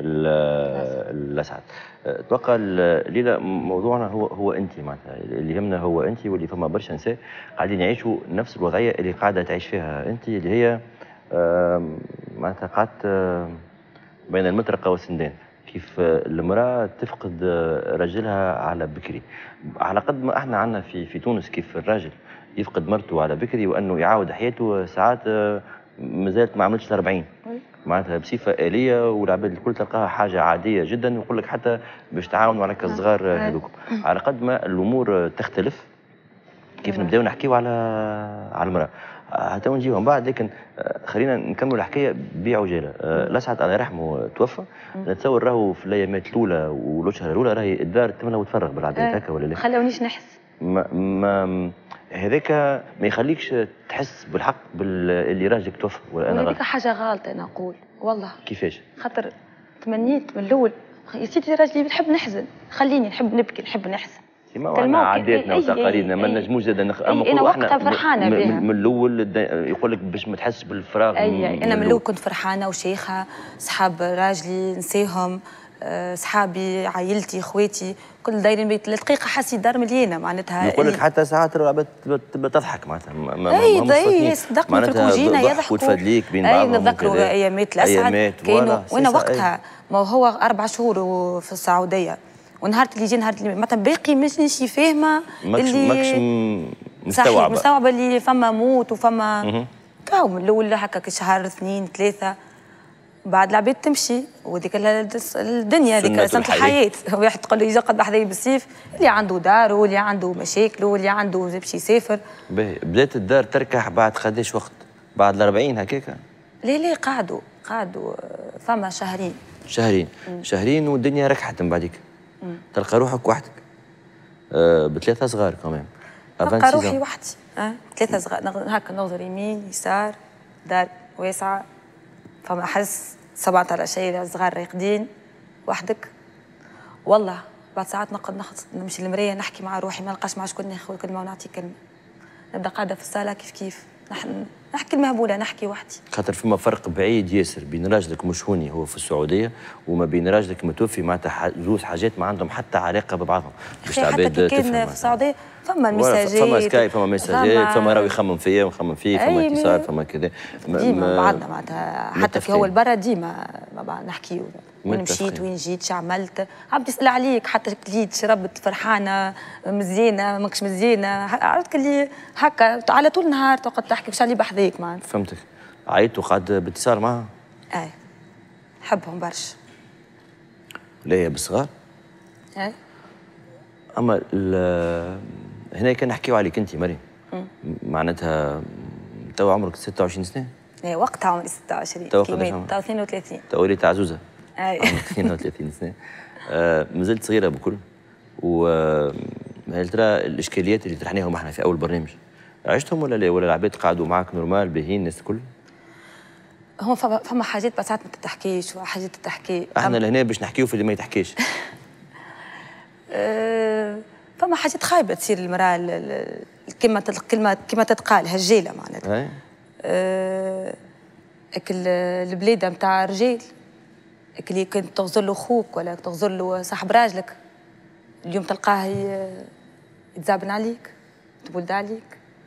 لسعد. اتوقع الليله موضوعنا هو هو انت معناتها اللي يهمنا هو انت، واللي فما برشا نساء قاعدين يعيشوا نفس الوضعيه اللي قاعده تعيش فيها انت، اللي هي معناتها قعدت بين المطرقه والسندان. كيف المراه تفقد راجلها على بكري، على قد ما احنا عندنا في في تونس كيف الراجل يفقد مرته على بكري وانه يعاود حياته ساعات مازالت ما عملتش الأربعين معناتها بصفه آلية، والعباد الكل تلقاها حاجه عاديه جدا، ويقول لك حتى باش تعاونوا على الصغار هذوكم. على قد ما الامور تختلف كيف نبداو نحكيو على على المراه حتى نجيو من بعد، لكن خلينا نكملوا الحكايه بعجاله. لسعد الله يرحمه توفى، نتصور راهو في الايامات الاولى والاشهر الاولى راهي الدار تملى وتفرغ بالعاده هكا ولا لا؟ خلونيش نحس ما, ما هذاك ما يخليكش تحس بالحق باللي راجلك توفى ولا انا؟ هذيك حاجه غلطه انا نقول والله. كيفاش؟ خاطر تمنيت من الاول يا سيدي راجلي بنحب نحزن، خليني نحب نبكي نحب نحزن. ما عاداتنا وتقاليدنا ما نجموش زاد نخ... اما انا وقتها فرحانه بها. من الاول يقول لك باش ما تحسش بالفراغ. اي انا من الاول كنت فرحانه وشيخه، صحاب راجلي نسيهم، صحابي عائلتي خواتي كل دايرين بيت دقيقه حاسي دار مليانه معناتها. يقول لك حتى ساعات تضحك معناتها ما اي اي صدقني نتركوا جينا يضحكوا وتفدليك بين بعضهم. اي نتذكروا ايامات الاسعد كانوا وانا وقتها ما هو اربع شهور في السعوديه، ونهار اللي جي نهار اللي معناتها باقي مانيش فاهمه اللي ماكش مستوعبه مستوعبه اللي فما موت وفما تو من الاول هكاك شهر اثنين ثلاثه بعد العباد تمشي وذيك الدنيا هذيك سنة سنة الحياة. واحد تقول له يجي قد حذايا بالسيف، اللي عنده داره واللي عنده مشاكله واللي عنده يمشي يسافر. باهي بدات الدار تركح بعد قداش وقت؟ بعد الأربعين هكاكا؟ لا لا قعدوا قعدوا فما شهرين. شهرين مم. شهرين والدنيا ركحت من بعديك. مم. تلقى روحك وحدك أه بثلاثة صغار كمان. تلقى روحي وحدي أه ثلاثة صغار هكا نظر يمين يسار، دار واسعة، فما أحس سبعة على شيء صغار راقدين وحدك. والله بعد ساعات نقعد ناخذ نمشي للمراية نحكي مع روحي، ما نلقاش مع شكون ناخذ كلمة ونعطي كلمة. نبدا قاعدة في الصالة كيف كيف نحن نحكي المهبولة نحكي وحدي. خاطر فما فرق بعيد ياسر بين راجلك مشهوني هو في السعودية وما بين راجلك متوفي معناتها زوز حاجات ما عندهم حتى علاقة ببعضهم. باش العباد تفهم. في السعودية فما المساجات، فما سكايب، فما مساجات، فما راهو يخمم فيا ونخمم فيه، فما اتصال، فما كذا. ديما بعضنا معناتها حتى في هو البرا ديما نحكيو وين مشيت وين جيت شو عملت، عم تسأل عليك حتى كليت شربت فرحانة مزيانة ماكش مزيانة، عرفت اللي هكا على طول النهار تقعد تحكي باش علي بحذاك معناتها. فهمتك. عيطت وقعد باتصال معها؟ اي نحبهم برشا. لا هي بالصغار؟ اي. اما هنا كان نحكيو عليك انت مريم. معناتها تو عمرك ستة وعشرين سنة؟ اي وقتها عمري ستة وعشرين. تو قداش عمرك؟ تو اثنين وثلاثين. تو وليت عزوزة. اي عمرك اثنين وثلاثين سنة. آه مازلت صغيرة بكل. و هل ترى الاشكاليات اللي طرحناهم احنا في اول برنامج عشتهم ولا لا؟ ولا العباد قعدوا معك نورمال باهيين الناس الكل؟ هو فما حاجات بساعات ما تتحكيش وحاجات تتحكي. احنا لهنا باش نحكيو في اللي ما يتحكيش. أه فما حاجات خايبه تصير المراه الكلمه الكلمه كما تتقال هجاله معناتها. أه البليده نتاع الرجال اللي كنت تغزر له خوك ولا تغزر له صاحب راجلك، اليوم تلقاه يتزابن عليك تبولد عليك.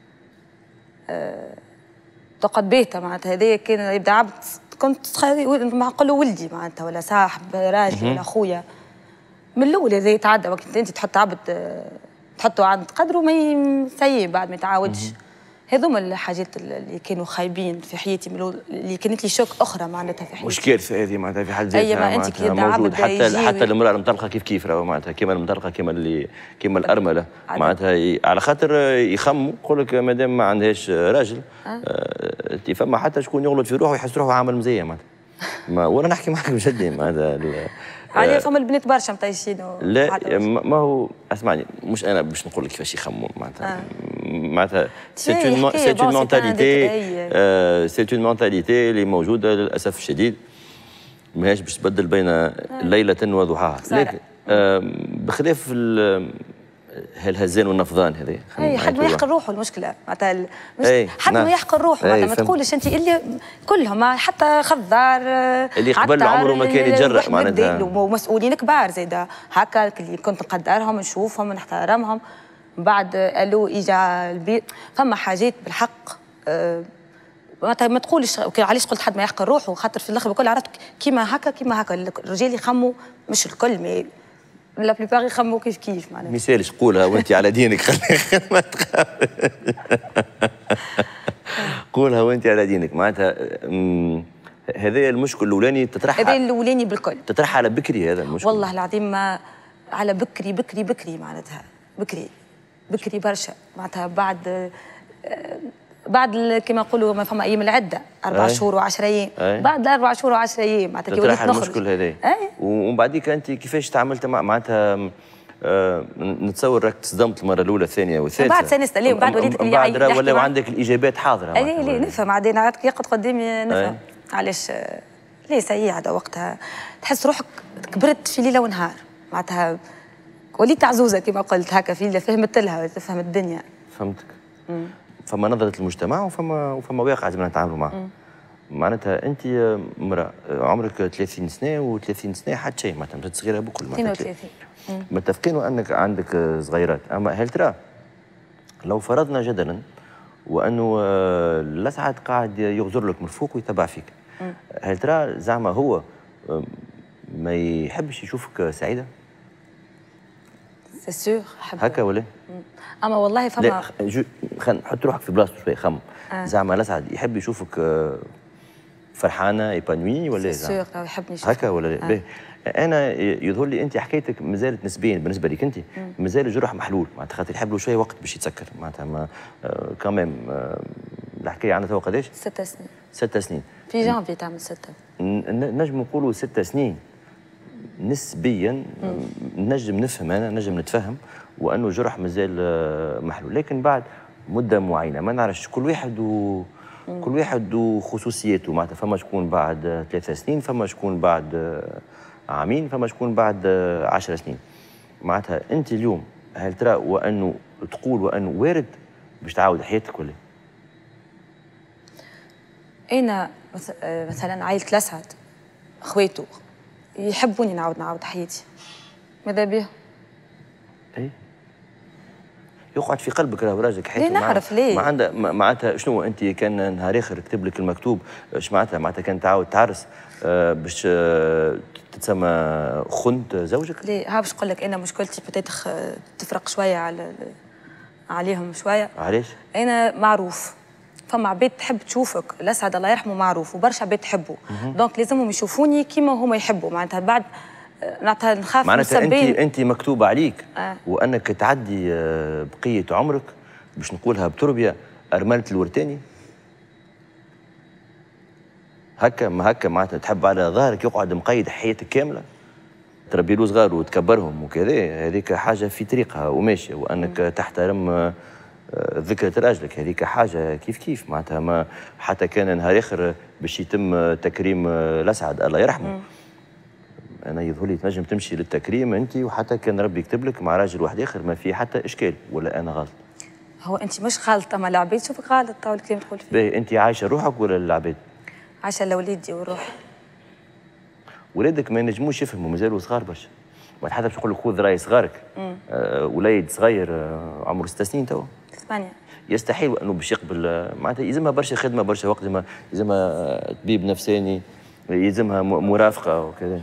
أه تقعد بيته معناتها هذايا كان يبدا عبد كنت نقول له ولدي معناتها ولا صاحب راجلي ولا خويا. من الاول هذا يتعدى وقت انت تحط عبد تحطه عند قدره ما يسيء بعد ما يتعاودش. هذوما الحاجات اللي كانوا خايبين في حياتي من الاول اللي كانت لي شوك اخرى معناتها في حياتي. مش كارثه هذه معناتها في حد ذاتها. اي ما انت كي موجود حتى حتى المراه المطلقه كيف كيف راهو معناتها كيما المطلقه كيما اللي كيما الارمله معناتها على خاطر يخموا يقول لك مادام ما عندهاش راجل أه فما حتى شكون يغلط في روحه ويحس روحه عامل مزيه معناتها. ما وانا نحكي معك بجد معناتها. عليه فما البنات برشا مطيشين. لا ما هو اسمعني مش انا باش نقول لك كيفاش يخموا معناتها. معناتها سي اون سي اون مونتاليتي سي اون مونتاليتي اللي موجوده للاسف الشديد ماهيش باش تبدل بين ليله وضحاها. لكن بخلاف الهزان والنفضان هذا اي حد ما يحقر روحه المشكله معناتها حد ما يحقر روحه معناتها ما تقولش انت اللي كلهم حتى خضار اللي قبل عمره ما كان يتجرأ معناتها ومسؤولين كبار زيدا هكا اللي كنت نقدرهم نشوفهم نحترمهم بعد قالوا اجا البيت. فما حاجات بالحق أه معناتها ما تقولش علاش قلت حد ما يحقر روحه خاطر في الاخر الكل عرفت كيما هكا كيما هكا الرجال يخموا مش الكل مي لا بليبار يخموا كيف كيف معناتها. ما يسالش قولها وانت على دينك خلي ما تخاف. قولها وانت على دينك معناتها هذا المشكل الاولاني تطرح هذا الاولاني بالكل تطرح على بكري هذا المشكل. والله العظيم ما على بكري بكري بكري معناتها بكري بكري برشا معناتها بعد بعد كما نقولوا ما فما ايام العده اربع شهور وعشرة ايام بعد اربع شهور وعشرة ايام معناتها كي وليت نخرج المشكل هذا. ومن بعديك انت كيفاش تعاملت مع معناتها آه نتصور راك تصدمت المره الاولى الثانيه والثالثه بعد سنه ستة بعد وليت اللي بعد ولا عندك الاجابات حاضره. اي ليه نفهم عاد انا يقعد قدامي نفهم علاش ليه سيء هذا وقتها تحس روحك كبرت في ليله ونهار معناتها وليت عزوزه كما قلت هكا في فهمت لها تفهم الدنيا. فهمتك. مم. فما نظرة المجتمع وفما وفما واقع لازم نتعاملوا معه. معناتها انت امراه عمرك ثلاثين سنه و30 سنه حتى شيء معناتها انت صغيره بكل اثنين وثلاثين. متفقين انك عندك صغيرات اما هل ترى لو فرضنا جدلا وانه الاسعد قاعد يغزر لك من فوق ويتبع فيك مم. هل ترى زعما هو ما يحبش يشوفك سعيده؟ سي سور حب هكا ولا؟ اما والله فما لا خلينا حط روحك في بلاصته شوي خم آه. زعما الاسعد يحب يشوفك فرحانه ايبانوي ولا سيغ يحبني يشوفني هكا ولا لا؟ انا يظهر لي انت حكايتك مازالت نسبيا بالنسبه لك انت مازال الجرح محلول معناتها خاطر يحب له شويه وقت باش يتسكر معناتها ما كمان الحكايه عندها تو قداش؟ ست سنين ست سنين في جانفي تعمل ستة نجم نقولوا ست سنين نسبيا نجم نفهم انا نجم نتفهم وانه جرح مازال محلول لكن بعد مده معينه ما نعرفش كل واحد و كل واحد وخصوصياته معناتها فما شكون بعد ثلاثة سنين فما شكون بعد عامين فما شكون بعد عشر سنين معناتها انت اليوم هل ترى وانه تقول وانه وارد باش تعاود حياتك ولا؟ انا مثلا عائله الاسعد اخواته يحبوني نعاود نعاود حياتي ماذا بيه؟ اي يقعد في قلبك راهو راجلك حياته ليه نعرف ليه؟ ما عندها معناتها شنو انت كان نهار اخر كتب لك المكتوب ايش معناتها معناتها كان تعاود تعرس آه باش آه تتسمى خنت زوجك؟ ليه ها باش نقول لك انا مشكلتي بتاتخ تفرق شويه على عليهم شويه علاش؟ انا معروف فما عباد تحب تشوفك الاسعد الله يرحمه معروف وبرشا عباد تحبه دونك لازمهم يشوفوني كيما هما يحبوا معناتها بعد معناتها نخاف معناتها انت انت مكتوب عليك آه. وانك تعدي بقيه عمرك باش نقولها بتربيه ارمله الورتاني هكا ما هكا معناتها تحب على ظهرك يقعد مقيد حياتك كامله تربي له صغار وتكبرهم وكذا هذيك حاجه في طريقها وماشيه وانك م. تحترم ذكرى راجلك هذيك حاجه كيف كيف معناتها ما حتى كان نهار اخر باش يتم تكريم الاسعد الله يرحمه م. انا يظهر لي تنجم تمشي للتكريم انت وحتى كان ربي يكتب لك مع راجل واحد اخر ما في حتى اشكال ولا انا غلط؟ هو انت مش غلط اما العباد شوفك غلط تو الكلام تقول فيه. باهي انت عايشه روحك ولا العباد؟ عايشه لوليدي وروحي. ولادك ما ينجموش يفهموا مازالوا صغار برشا. بعد حتى باش نقول لك خذ راي صغارك. آه وليد صغير آه عمره ست سنين تو. ثمانية. يستحيل انه باش يقبل معناتها يلزمها برشا خدمه برشا وقت يلزمها طبيب نفساني يلزمها مرافقه وكذا.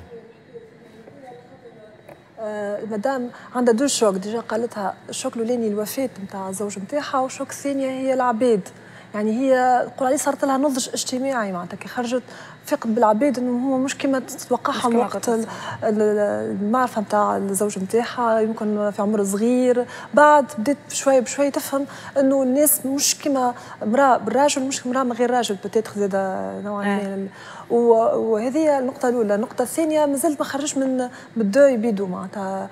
آه مدام عندها دو شوك ديجا قالتها الشوك الاولاني الوفاه نتاع الزوج نتاعها والشوك الثانيه هي العباد يعني هي نقول عليه صارت لها نضج اجتماعي معناتها كي خرجت فقد بالعباد انه هما مش كما تتوقعهم وقت المعرفه نتاع الزوج نتاعها يمكن في عمر صغير بعد بدات بشويه بشويه تفهم انه الناس مش كما امراه بالراجل مش امراه من غير راجل بتاتخ زاده نوعا ما وهذه النقطه الاولى النقطه الثانيه مازالت ما خرجش من بالدوي بيدو معناتها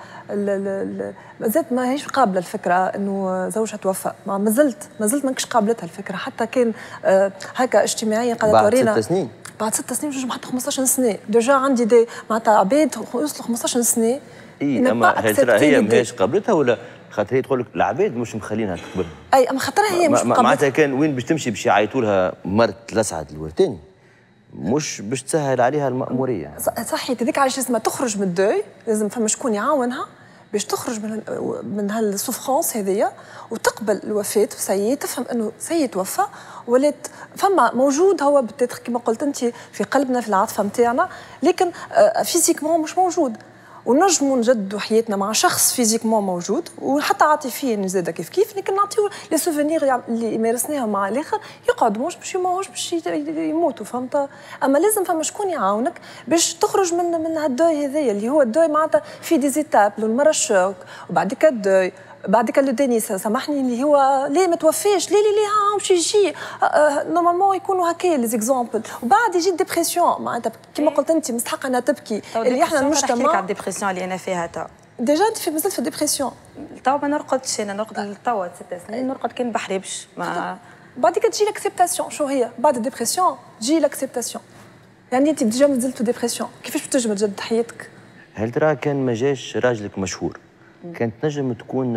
مازالت ما هيش قابله الفكره انه زوجها توفى ما زلت ما زلت ماكش قابلتها الفكره حتى كان هكا اجتماعيا قاعده تورينا بعد ست سنين بعد ست سنين مش حتى خمسطاش سنه ديجا عندي دي معناتها عباد وصلوا خمسطاش سنه اي اما هل هي ماهيش قابلتها ولا خاطر هي تقول لك العباد مش مخلينها تقبل اي اما خاطرها هي مش قابلتها معناتها كان وين باش تمشي باش يعيطوا لها مرت الاسعد الورتاني مش باش تسهل عليها المأمورية صحيت هذيك علاش لازم تخرج من الدوي لازم فما شكون يعاونها باش تخرج من من هالسوفرونس هذيا وتقبل الوفاة سي تفهم انه سي توفى ولات فما موجود هو بالتاتر كما قلت انت في قلبنا في العاطفة نتاعنا لكن فيزيكمون مش موجود ونجموا نجدوا حياتنا مع شخص فيزيكمون موجود وحتى عاطفيا زاده كيف كيف لكن نعطيو لي سوفونير اللي مارسناهم مع الاخر يقعدوا مش باش يموتوش باش يموتوا فهمت اما لازم فما شكون يعاونك باش تخرج من من هالدوي هذايا اللي هو الدوي معناتها في دي زيتاب المره الشوك وبعد كده الدوي بعد كده لو سامحني اللي هو ليه ما توفاش ليه ليه ليه ها باش يجي نورمالمون يكونوا هكا لي زيكزامبل وبعد يجي الديبرسيون معناتها كما قلت انت مستحقه انها تبكي اللي احنا المجتمع نحكي على الديبرسيون اللي انا فيها تو ديجا انت في مازلت في الديبرسيون تو ما نرقدش انا نرقد توا ست سنين نرقد كان بحريبش ما بعد كده تجي لاكسبتاسيون شو هي بعد الديبرسيون تجي لاكسبتاسيون يعني انت ديجا مازلت في الديبرسيون كيفاش بتنجم تجدد حياتك هل ترى كان ما جاش راجلك مشهور كانت نجم تكون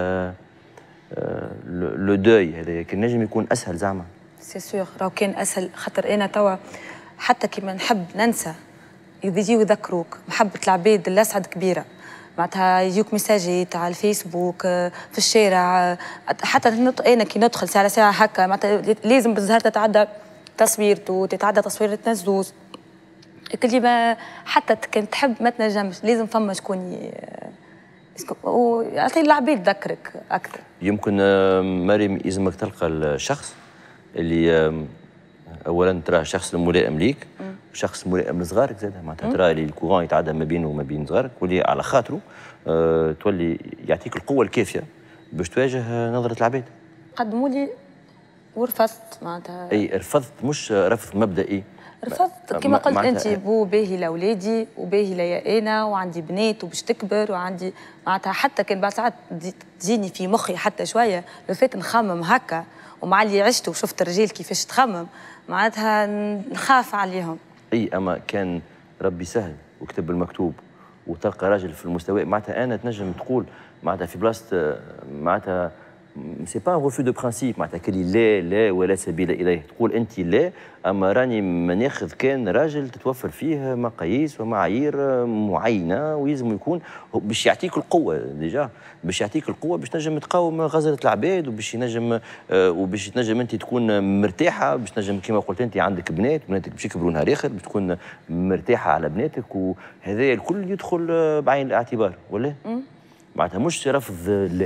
لو دوي هذا كان نجم يكون اسهل زعما سي سور راهو كان اسهل خاطر انا توا حتى كيما نحب ننسى يجيو يذكروك محبه العباد الاسعد كبيره معناتها يجيوك ميساجات على الفيسبوك في الشارع حتى انا كي ندخل ساعه ساعه هكا معناتها لازم بالزهر تتعدى تصويرته تتعدى تصوير نزوز كل ما حتى كان تحب ما تنجمش لازم فما شكون ويعطي العباد تذكرك اكثر يمكن مريم يلزمك تلقى الشخص اللي اولا تراه شخص ملائم ليك وشخص ملائم لصغارك زاد معناتها ترى اللي الكورون يتعدى ما بينه وما بين صغارك واللي على خاطره أه تولي يعطيك القوه الكافيه باش تواجه نظره العباد. قدموا لي ورفضت معناتها. اي رفضت مش رفض مبدئي. رفضت كما قلت انت بو باهي لاولادي وباهي ليا انا وعندي بنات وباش تكبر وعندي معناتها حتى كان بعد ساعات تجيني في مخي حتى شويه لو فات نخمم هكا ومع اللي عشت وشفت الرجال كيفاش تخمم معناتها نخاف عليهم. اي اما كان ربي سهل وكتب المكتوب وتلقى راجل في المستوى معناتها انا تنجم تقول معناتها في بلاصه معناتها سي با ان ريفو دو برانسيب معناتها كلي لا لا ولا سبيل اليه تقول انت لا اما راني ما ناخذ كان راجل تتوفر فيه مقاييس ومعايير معينه ويلزم يكون باش يعطيك القوه ديجا باش يعطيك القوه باش تنجم تقاوم غزره العباد وباش ينجم وباش تنجم انت تكون مرتاحه باش تنجم كما قلت انت عندك بنات بناتك باش يكبروا نهار اخر باش تكون مرتاحه على بناتك وهذا الكل يدخل بعين الاعتبار ولا معناتها مش رفض لا.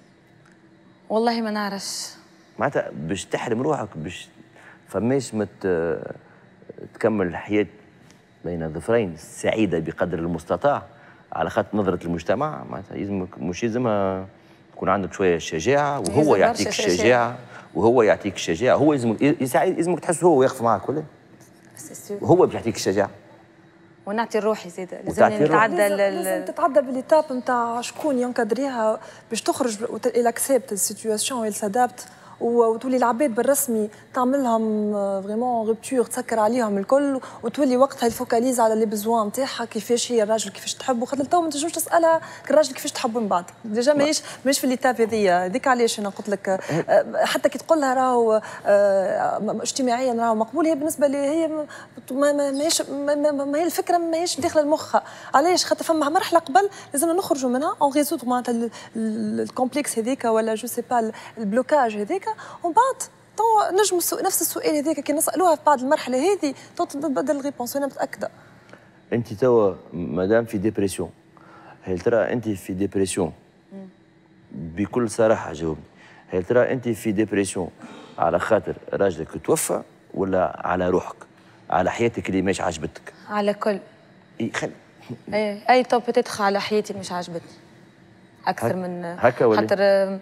والله ما نعرفش معناتها باش تحرم روحك باش فماش مت تكمل الحياه بين ظفرين سعيده بقدر المستطاع على خاطر نظره المجتمع معناتها يلزمك مش يلزمها تكون عندك شويه شجاعه وهو يعطيك الشجاعه وهو يعطيك الشجاعه هو يلزمك يلزمك تحس هو يقف معك ولا هو باش يعطيك الشجاعه ونعطي روحي زيد لازم نتعدى لازم تتعدى باليتاب نتاع شكون ينكادريها باش تخرج الى اكسبت السيتواسيون ويل سادابت وتولي العباد بالرسمي تعمل لهم فريمون روبتور تسكر عليهم الكل وتولي وقتها الفوكاليز على لي بزوان نتاعها كيفاش هي الراجل كيفاش تحب وخاطر تو ما تنجمش تسالها الراجل كيفاش تحب من بعد ديجا ماهيش ماهيش في الليتاب هذيا هذيك علاش انا قلت لك حتى كي تقول لها راهو اجتماعيا راهو مقبول هي بالنسبه لي هي ماهيش ما هي الفكره ماهيش داخله المخ علاش خاطر فما مرحله قبل لازمنا نخرجوا منها اون ريزود معناتها الكومبلكس هذيك ولا جو سي با البلوكاج هذيك ومن بعد تو نجم نفس السؤال هذاك كي نسالوها في بعد المرحله هذه تو تبدل الريبونس انا متاكده. انت توا مادام في ديبرسيون هل ترى انت في ديبرسيون بكل صراحه جاوبني هل ترى انت في ديبرسيون على خاطر راجلك توفى ولا على روحك على حياتك اللي مش عجبتك؟ على كل اي خل اي اي تو بتدخل على حياتي مش عجبتني اكثر من هكا ولا خاطر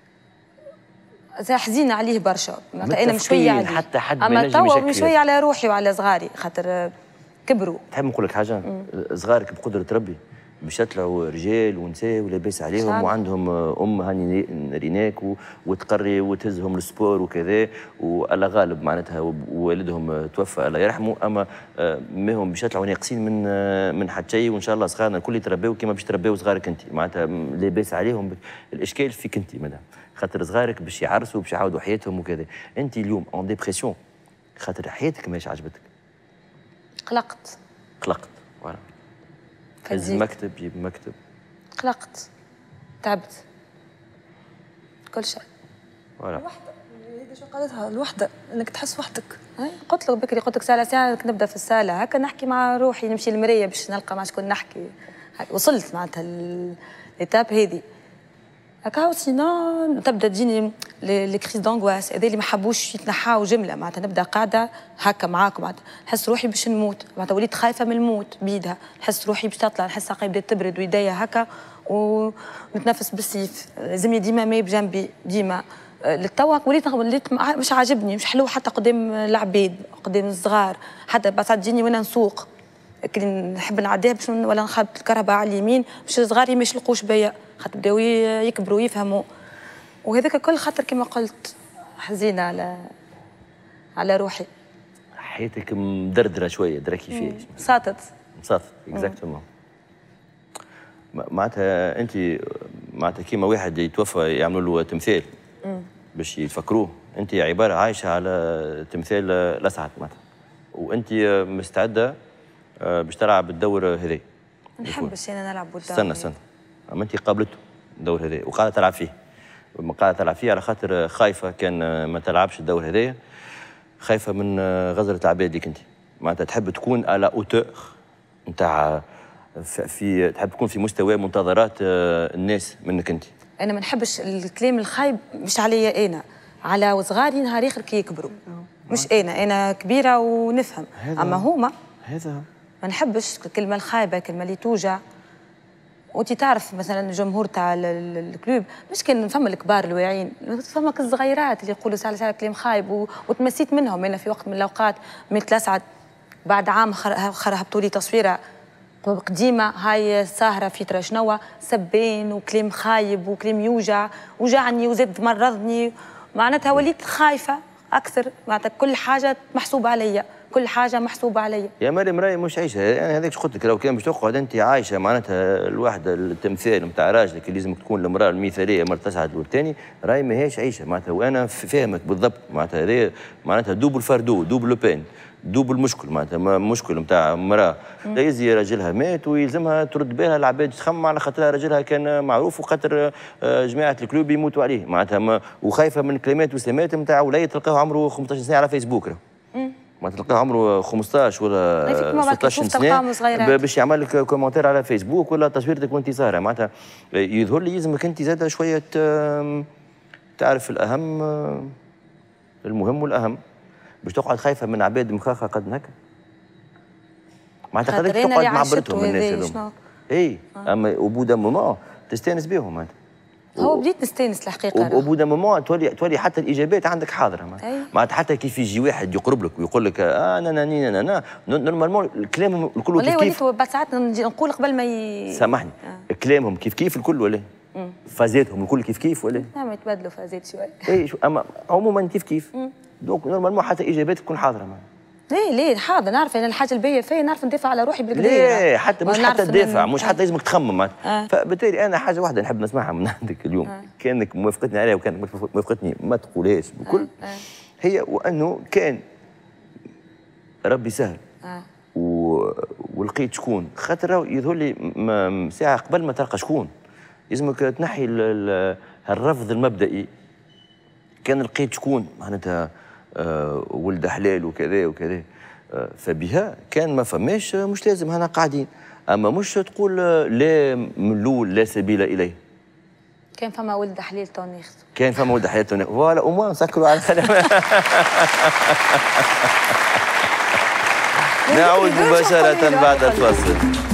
حزينه عليه برشا معناتها انا شويه عليه حتى حد اما توا شويه على روحي وعلى صغاري خاطر كبروا. تحب نقول لك حاجه صغارك بقدره ربي باش يطلعوا رجال ونساء ولاباس عليهم وعندهم ام هاني ريناك وتقري وتهزهم السبور وكذا والله غالب معناتها والدهم توفى الله يرحمه اما ما هم باش يطلعوا ناقصين من من حتى شيء وان شاء الله صغارنا الكل يتربوا كما باش تربوا صغارك انت معناتها لاباس عليهم الاشكال فيك انت مدام خاطر صغارك باش يعرسوا باش يعاودوا حياتهم وكذا انت اليوم اون ديبرسيون خاطر حياتك ماهيش عجبتك قلقت قلقت فوالا هز مكتب جيب مكتب قلقت تعبت كل شيء فوالا الوحده هذه شو قالتها الوحده انك تحس وحدك اي قلت لك بكري قلت لك ساعه ساعه نبدا في الساله هكا نحكي مع روحي نمشي للمرايه باش نلقى مع شكون نحكي وصلت معناتها الايتاب هذه هكا سينو تبدا تجيني لي كريز دونغواس هذا اللي ما حبوش يتنحاو جمله معناتها نبدا قاعده هكا معاكم معناتها نحس روحي باش نموت معناتها وليت خايفه من الموت بيدها نحس روحي باش تطلع نحس ساقي بدات تبرد ويديا هكا ونتنفس بالسيف لازمني ديما ماي بجنبي ديما للتوا وليت وليت مش عاجبني مش حلو حتى قدام العباد قدام الصغار حتى بعد تجيني وانا نسوق كي نحب نعديها باش ولا نخبط الكهرباء على اليمين باش صغاري ما يشلقوش بيا خاطر بداو يكبروا ويفهموا وهذاك الكل خاطر كما قلت حزينه على على روحي حياتك مدردره شويه درا كيفاش ساطت ساطت اكزاكتومون معناتها انت معناتها كيما واحد يتوفى يعملوا له تمثال باش يتفكروه انت عباره عايشه على تمثال الاسعد معناتها وانت مستعده باش تلعب الدور هذا نحبش انا نلعب بالدور استنى استنى اما انت قابلته الدور هذا وقاعده تلعب فيه قاعده تلعب فيه على خاطر خايفه كان ما تلعبش الدور هذايا خايفه من غزره العباد ليك انت معناتها تحب تكون على اوتور نتاع في تحب تكون في مستوى منتظرات الناس منك انت. انا ما نحبش الكلام الخايب مش عليا انا على صغاري نهار اخر كي يكبروا مش انا انا كبيره ونفهم، اما هما هذا ما نحبش الكلمه الخايبه، الكلمه اللي توجع. وانت تعرف مثلا الجمهور تاع الكلوب مش كان فما الكبار الواعيين، فما الصغيرات اللي يقولوا ساعه ساعه كلام خايب، وتمسيت منهم. انا في وقت من الاوقات مثل اسعد بعد عام خر هبطوا لي تصويره قديمه، هاي ساهره في ترى شنوا سبين وكلام خايب وكلام يوجع، وجعني وزاد مرضني، معناتها وليت خايفه اكثر. معناتها كل حاجه محسوبه عليا، كل حاجه محسوبه عليا. يا مريم راهي مش عايشه، يعني هذاك قلت لك لو كان باش تقعد انت عايشه معناتها الوحده التمثال نتاع راجلك اللي لازم تكون المراه المثاليه مرت تسعد والثاني، راهي ماهيش عايشه معناتها. وانا فاهمك بالضبط معناتها هذه معناتها دوبل فاردو دوبل بين دوبل مشكل معناتها مشكل نتاع مراه يزي راجلها مات ويلزمها ترد بالها العباد تخمم على خاطرها راجلها كان معروف وخاطر جماعه الكلوب يموتوا عليه معناتها، وخايفه من كلمات وسمات نتاع وليد تلقاه عمره خمسطاش سنه على فيسبوك. ما تلقاه عمره خمسطاش ولا ستطاش سنه باش يعمل لك كومنتير على فيسبوك ولا تصويرتك وانت سهره معناتها. يظهر لي يلزمك انت زاده شويه تعرف الاهم المهم والاهم، باش تقعد خايفه من عباد مخاخه قد هكا معناتها قدرت تقعد مع برتهم الناس هذوما. اي اما وبودا مومون تستانس بهم معناتها. هو بديت نستانس الحقيقه. وبودا مومون تولي تولي حتى الاجابات عندك حاضره معناتها. حتى كيف يجي واحد يقرب لك ويقول لك اه انا انا انا انا نورمالمون كلامهم الكل كيف كيف. والله بعد ساعات نقول قبل ما ي... سامحني آه. كلامهم كيف كيف الكل ولا فازاتهم الكل كيف كيف ولا؟ نعم يتبادلوا فازات شوي. اي اما عموما كيف كيف. دونك نورمالمون حتى اجاباتك تكون حاضره معنا. ليه ليه حاضر نعرف انا الحاجه الباهيه فيا نعرف ندافع على روحي بالكدا. ليه حتى مش حتى تدافع مش حتى لازمك تخمم آه. فبالتالي انا حاجه واحده نحب نسمعها من عندك اليوم آه. كانك موافقتني عليها وكانك موافقتني ما تقولهاش بكل آه. آه. هي وانه كان ربي سهل آه. و... ولقيت شكون خاطر يظهر لي ساعه قبل ما تلقى شكون لازمك تنحي ال... الرفض المبدئي. كان لقيت شكون معناتها آه ولد حلال وكذا وكذا آه فبها كان ما فماش مش لازم هنا قاعدين. اما مش تقول لا من الاول لا سبيل اليه. كان فما ولد حلال تو ناخذ. كان فما ولد حلال تو ناخذ فوالا وما نسكروا على خلف. نعود مباشره بعد الفاصل.